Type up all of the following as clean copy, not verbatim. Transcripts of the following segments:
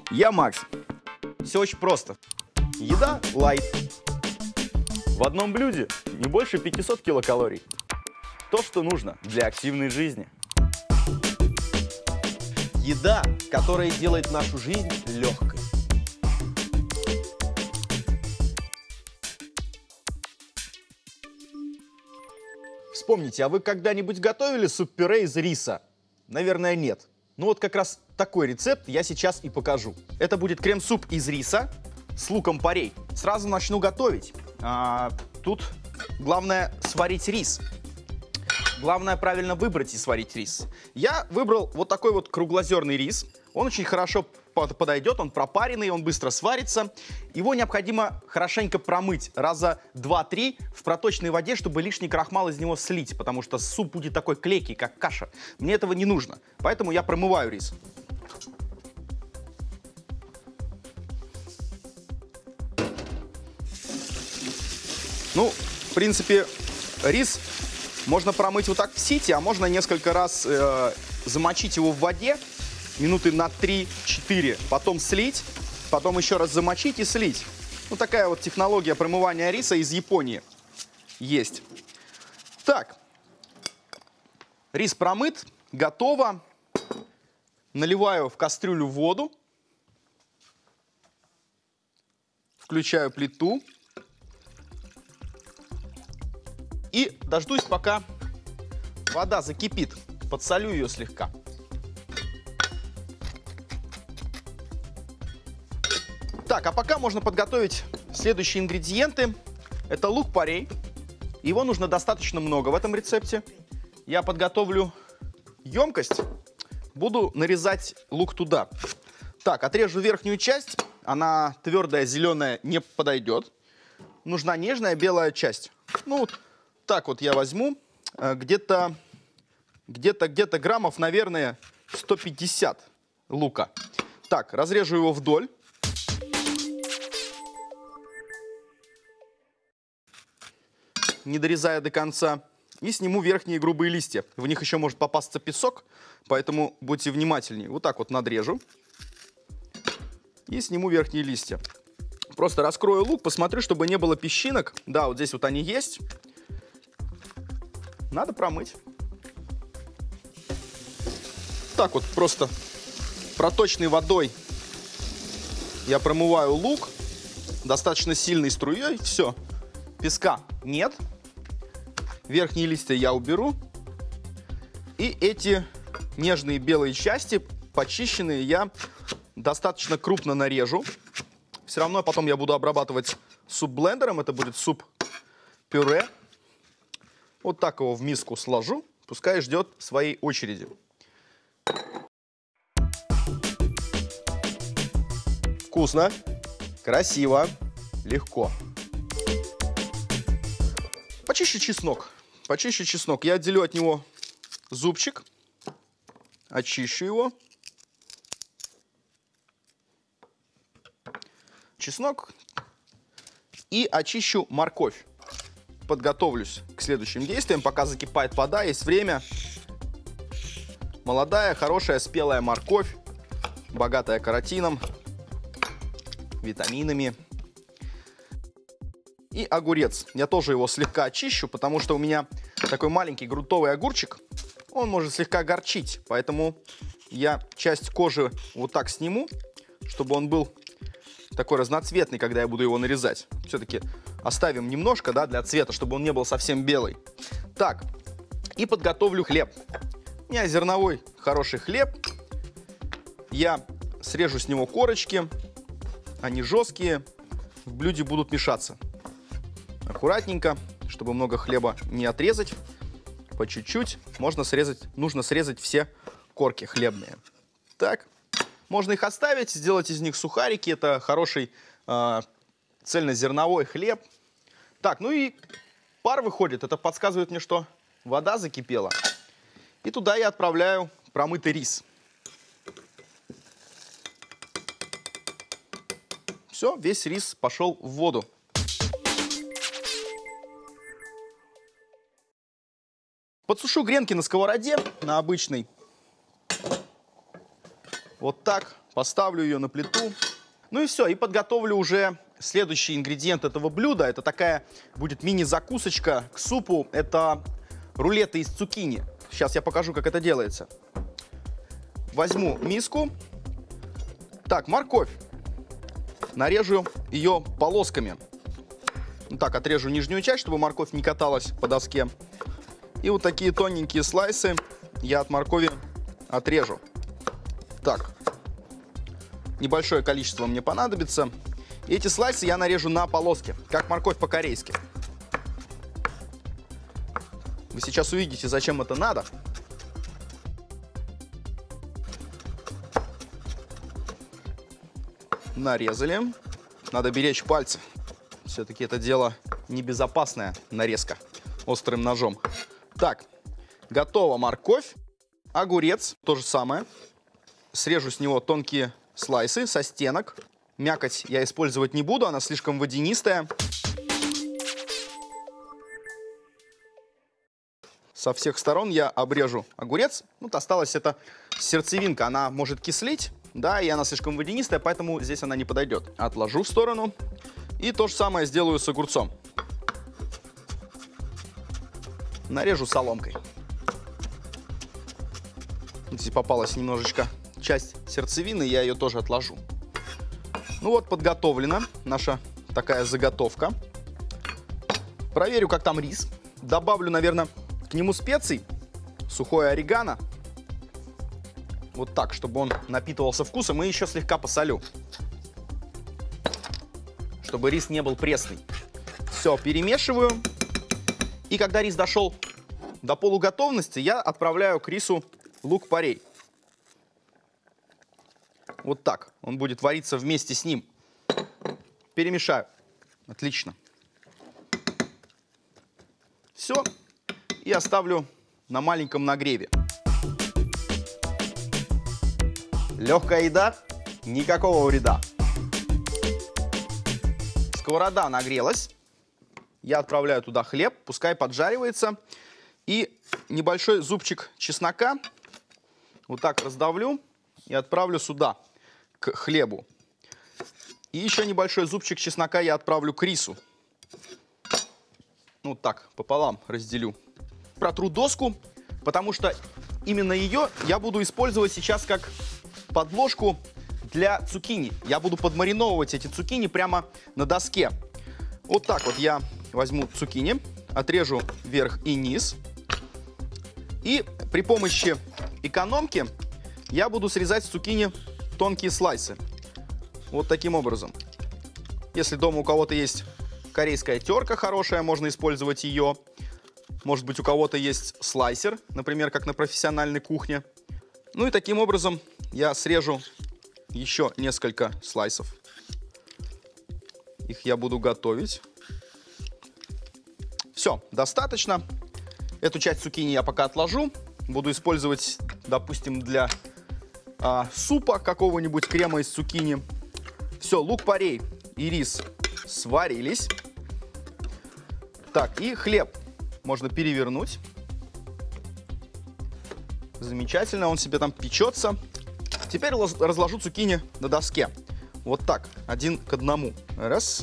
Я Макс. Все очень просто. Еда лайт. В одном блюде не больше 500 килокалорий. То, что нужно для активной жизни. Еда, которая делает нашу жизнь легкой. Вспомните, а вы когда-нибудь готовили суп-пюре из риса? Наверное, нет. Ну вот как раз такой рецепт я сейчас и покажу. Это будет крем-суп из риса с луком-порей. Сразу начну готовить. Тут главное сварить рис. Главное правильно выбрать и сварить рис. Я выбрал вот такой вот круглозерный рис. Он очень хорошо подойдет, он пропаренный, он быстро сварится. Его необходимо хорошенько промыть раза 2-3 в проточной воде, чтобы лишний крахмал из него слить, потому что суп будет такой клейкий, как каша. Мне этого не нужно, поэтому я промываю рис. Ну, в принципе, рис можно промыть вот так в сите, а можно несколько раз замочить его в воде, минуты на 3-4, потом слить, потом еще раз замочить и слить. Ну, такая вот технология промывания риса из Японии есть. Так, рис промыт, готово. Наливаю в кастрюлю воду, включаю плиту и дождусь, пока вода закипит. Подсолю ее слегка. Так, а пока можно подготовить следующие ингредиенты. Это лук-порей. Его нужно достаточно много в этом рецепте. Я подготовлю емкость. Буду нарезать лук туда. Так, отрежу верхнюю часть. Она твердая, зеленая, не подойдет. Нужна нежная белая часть. Ну, так вот я возьму. Где-то граммов, наверное, 150 лука. Так, разрежу его вдоль. Не дорезая до конца. И сниму верхние грубые листья. В них еще может попасться песок, поэтому будьте внимательнее. Вот так вот надрежу. И сниму верхние листья. Просто раскрою лук, посмотрю, чтобы не было песчинок. Да, вот здесь вот они есть. Надо промыть. Так вот просто проточной водой я промываю лук. Достаточно сильной струей. Все. Песка нет. Верхние листья я уберу. И эти нежные белые части, почищенные, я достаточно крупно нарежу. Все равно потом я буду обрабатывать суп-блендером. Это будет суп-пюре. Вот так его в миску сложу. Пускай ждет своей очереди. Вкусно, красиво, легко. Почищу чеснок. Почищу чеснок. Я отделю от него зубчик. Очищу его. Чеснок. И очищу морковь. Подготовлюсь к следующим действиям. Пока закипает вода, есть время. Молодая, хорошая, спелая морковь. Богатая каротином, витаминами. И огурец. Я тоже его слегка очищу, потому что у меня такой маленький грунтовый огурчик. Он может слегка горчить, поэтому я часть кожи вот так сниму, чтобы он был такой разноцветный, когда я буду его нарезать. Все-таки оставим немножко, да, для цвета, чтобы он не был совсем белый. Так, и подготовлю хлеб. У меня зерновой хороший хлеб. Я срежу с него корочки. Они жесткие. В блюде будут мешаться. Аккуратненько, чтобы много хлеба не отрезать. По чуть-чуть. Нужно срезать все корки хлебные. Так. Можно их оставить, сделать из них сухарики. Это хороший цельнозерновой хлеб. Так, ну и пар выходит. Это подсказывает мне, что вода закипела. И туда я отправляю промытый рис. Все, весь рис пошел в воду. Подсушу гренки на сковороде, на обычной. Вот так. Поставлю ее на плиту. Ну и все. И подготовлю уже следующий ингредиент этого блюда. Это такая будет мини-закусочка к супу. Это рулеты из цукини. Сейчас я покажу, как это делается. Возьму миску. Так, морковь. Нарежу ее полосками. Вот так, отрежу нижнюю часть, чтобы морковь не каталась по доске. И вот такие тоненькие слайсы я от моркови отрежу. Так. Небольшое количество мне понадобится. И эти слайсы я нарежу на полоски, как морковь по-корейски. Вы сейчас увидите, зачем это надо. Нарезали. Надо беречь пальцы. Все-таки это дело небезопасная нарезка острым ножом. Так, готова морковь. Огурец, то же самое. Срежу с него тонкие слайсы со стенок. Мякоть я использовать не буду, она слишком водянистая. Со всех сторон я обрежу огурец. Вот осталась эта сердцевинка, она может кислить, да, и она слишком водянистая, поэтому здесь она не подойдет. Отложу в сторону. И то же самое сделаю с огурцом. Нарежу соломкой. Здесь попалась немножечко часть сердцевины, я ее тоже отложу. Ну вот, подготовлена наша такая заготовка. Проверю, как там рис. Добавлю, наверное, к нему специй. Сухое орегано. Вот так, чтобы он напитывался вкусом. И еще слегка посолю, чтобы рис не был пресный. Все, перемешиваю. И когда рис дошел до полуготовности, я отправляю к рису лук-порей. Вот так. Он будет вариться вместе с ним. Перемешаю. Отлично. Все. И оставлю на маленьком нагреве. Легкая еда, никакого вреда. Сковорода нагрелась. Я отправляю туда хлеб, пускай поджаривается. И небольшой зубчик чеснока вот так раздавлю и отправлю сюда, к хлебу. И еще небольшой зубчик чеснока я отправлю к рису. Вот так, пополам разделю. Протру доску, потому что именно ее я буду использовать сейчас как подложку для цукини. Я буду подмариновывать эти цукини прямо на доске. Вот так вот я возьму цукини, отрежу верх и низ. И при помощи экономки я буду срезать с цукини тонкие слайсы. Вот таким образом. Если дома у кого-то есть корейская терка хорошая, можно использовать ее. Может быть, у кого-то есть слайсер, например, как на профессиональной кухне. Ну и таким образом я срежу еще несколько слайсов. Их я буду готовить. Все, достаточно. Эту часть цукини я пока отложу. Буду использовать, допустим, для супа какого-нибудь, крема из цукини. Все, лук-порей и рис сварились. Так, и хлеб можно перевернуть. Замечательно, он себе там печется. Теперь разложу цукини на доске. Вот так, 1 к 1. Раз,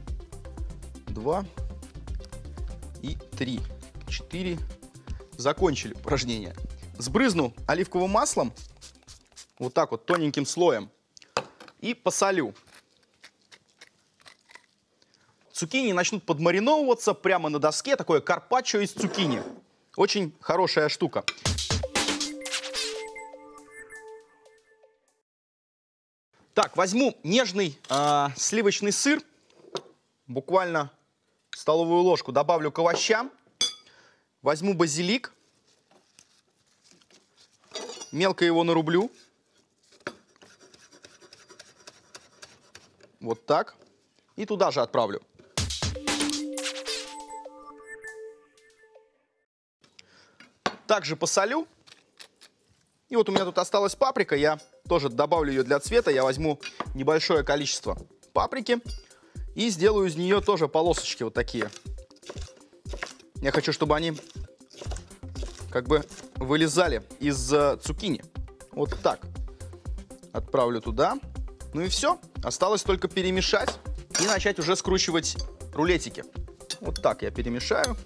2 и 3, 4. Закончили упражнение. Сбрызну оливковым маслом. Вот так вот, тоненьким слоем. И посолю. Цукини начнут подмариновываться прямо на доске. Такое карпаччо из цукини. Очень хорошая штука. Так, возьму нежный сливочный сыр. Буквально столовую ложку добавлю к овощам. Возьму базилик. Мелко его нарублю. Вот так. И туда же отправлю. Также посолю. И вот у меня тут осталась паприка. Я тоже добавлю ее для цвета. Я возьму небольшое количество паприки. И сделаю из нее тоже полосочки вот такие. Я хочу, чтобы они как бы вылезали из цукини. Вот так. отправлю туда. Ну и все. Осталось только перемешать и начать уже скручивать рулетики. Вот так я перемешаю.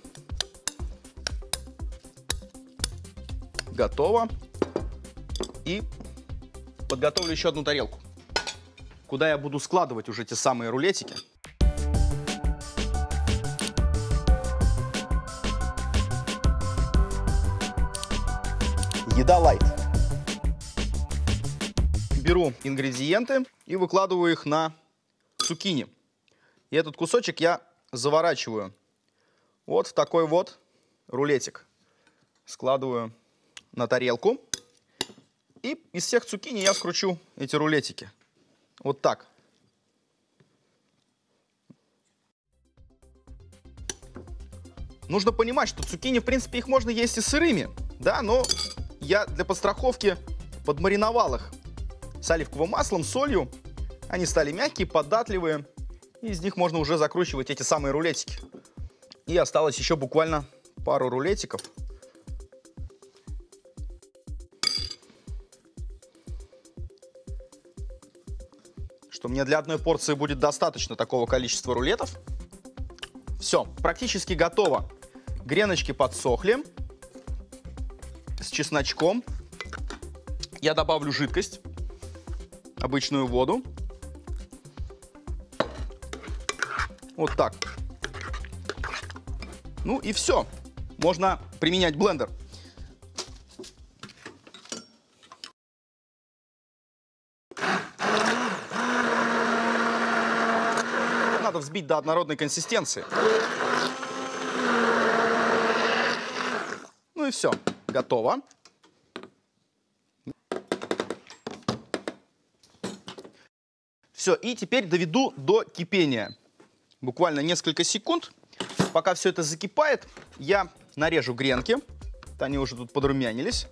Готово. И подготовлю еще одну тарелку, куда я буду складывать уже те самые рулетики. Еда лайт. Беру ингредиенты и выкладываю их на цукини. И этот кусочек я заворачиваю вот в такой вот рулетик. Складываю на тарелку. И из всех цукини я скручу эти рулетики. Вот так. Нужно понимать, что цукини, в принципе, их можно есть и сырыми. Да, но я для подстраховки подмариновал их с оливковым маслом, солью. Они стали мягкие, податливые. И из них можно уже закручивать эти самые рулетики. И осталось еще буквально пару рулетиков. Что мне для одной порции будет достаточно такого количества рулетов. Все, практически готово. Греночки подсохли с чесночком. Я добавлю жидкость, обычную воду. Вот так. Ну и все. Можно применять блендер. Надо взбить до однородной консистенции. Ну и все, готово. Все, и теперь доведу до кипения. Буквально несколько секунд. Пока все это закипает, я нарежу гренки. Они уже тут подрумянились.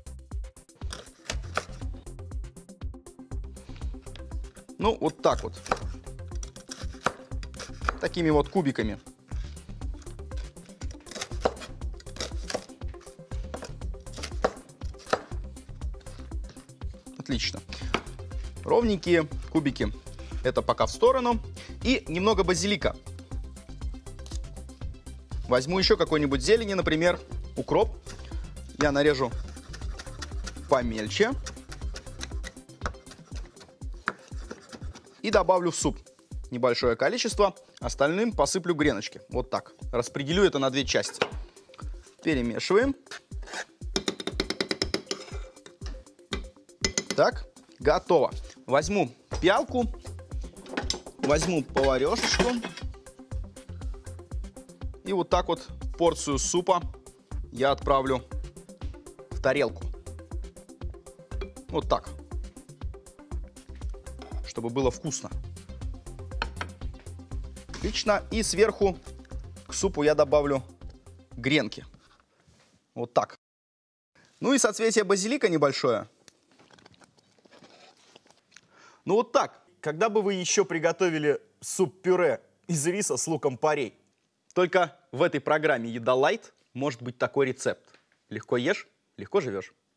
Ну, вот так вот. Такими вот кубиками. Отлично. Ровненькие кубики. Это пока в сторону. И немного базилика. Возьму еще какой-нибудь зелени, например, укроп. Я нарежу помельче. И добавлю в суп небольшое количество. Остальным посыплю греночки. Вот так. Распределю это на две части. Перемешиваем. Так, готово. Возьму пиалку. Возьму поварешечку. И вот так вот порцию супа я отправлю в тарелку. Вот так. Чтобы было вкусно. Отлично. И сверху к супу я добавлю гренки. Вот так. Ну и соцветие базилика небольшое. Ну вот так. Когда бы вы еще приготовили суп-пюре из риса с луком-порей? Только в этой программе «Еда лайт» может быть такой рецепт. Легко ешь, легко живешь.